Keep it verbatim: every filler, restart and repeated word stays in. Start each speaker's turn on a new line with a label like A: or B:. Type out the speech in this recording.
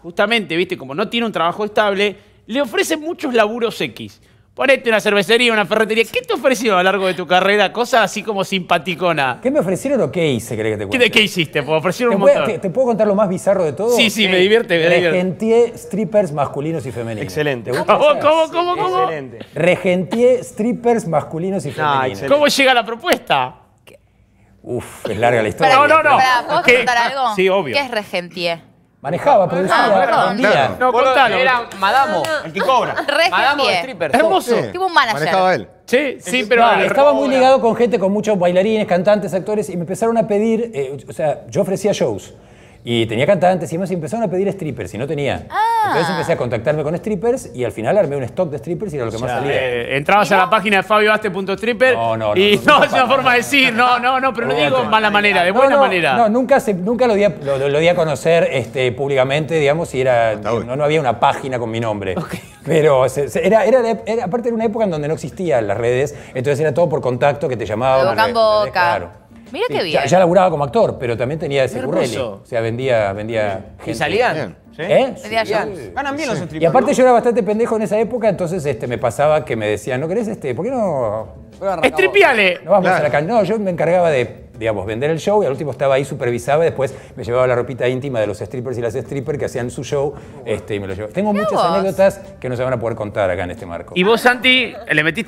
A: justamente, viste, como no tiene un trabajo estable, le ofrecen muchos laburos X. Ponete una cervecería, una ferretería. ¿Qué te ofreció a lo largo de tu carrera? Cosas así como simpaticona.
B: ¿Qué me ofrecieron o qué hice, querés que te cuente?
A: ¿De qué hiciste? Pues ofrecieron
B: ¿Te,
A: un
B: puedo,
A: montón.
B: te, ¿Te puedo contar lo más bizarro de todo?
A: Sí, sí, me divierte, me divierte.
B: Regentié strippers masculinos y femeninos.
C: Excelente.
B: ¿Te gusta
A: ¿Cómo,
B: esa?
A: cómo, cómo, cómo?
C: Excelente.
B: Regentié strippers masculinos y femeninos.
C: excelente.
A: ¿Cómo llega la propuesta?
B: Uf, es larga la historia.
A: No, no, no.
D: Pará, ¿puedo
A: ¿Qué?
D: contar algo?
A: Sí, obvio.
D: ¿Qué es regentié?
B: Manejaba, producía,
D: Ah,
B: vendía.
E: claro.
A: No, contalo.
C: Era Madamo, el que cobra.
D: Regentié.
C: stripper.
A: Hermoso.
E: Sí,
D: Tipo un manager.
E: manejaba él.
A: Sí, sí, pero...
B: No, estaba muy ligado con gente, con muchos bailarines, cantantes, actores, y me empezaron a pedir, eh, o sea, yo ofrecía shows. Y tenía cantantes y demás, y empezaron a pedir strippers, y no tenía.
D: Ah.
B: Entonces empecé a contactarme con strippers, y al final armé un stock de strippers y era lo que más salía.
A: Eh, entrabas a la página de fabio baste punto stripper
B: No, no, no,
A: y
B: no,
A: no,
B: no,
A: es una
B: no,
A: forma
B: no,
A: de decir, no, no, no, pero no digo de mala manera, de
B: No,
A: buena
B: no,
A: manera.
B: No, nunca, se, nunca lo, di a, lo, lo- lo di a conocer este, públicamente, digamos, y era,
E: bien.
B: no, no había una página con mi nombre. Pero se- se- era, era, de- era- aparte era una época en donde no existían las redes, entonces era todo por contacto que te llamaban.
D: De boca en
B: ¿entendés?
D: boca.
B: Claro.
D: Mira
B: Sí,
D: qué bien.
B: Ya, ya laburaba como actor, pero también tenía ese
C: Qué
B: curreli.
C: hermoso.
B: O sea, vendía, vendía
C: ¿Y
B: gente.
C: salían?
E: Bien.
C: ¿Sí?
B: ¿Eh?
D: Vendía
B: Sí.
D: shows.
C: Ganan bien los strippers.
B: Y aparte
C: ¿no?
B: yo era bastante pendejo en esa época, entonces este, me pasaba que me decían, ¿no querés este? ¿Por qué no,
A: Estripiale.
B: no vamos
E: Claro.
B: a la cancha? No, yo me encargaba de, digamos, vender el show y al último estaba ahí, supervisaba y después me llevaba la ropita íntima de los strippers y las strippers que hacían su show este, y me lo llevaba. Tengo muchas
D: vos.
B: anécdotas que no se van a poder contar acá en este marco.
A: Y vos, Santi, le metiste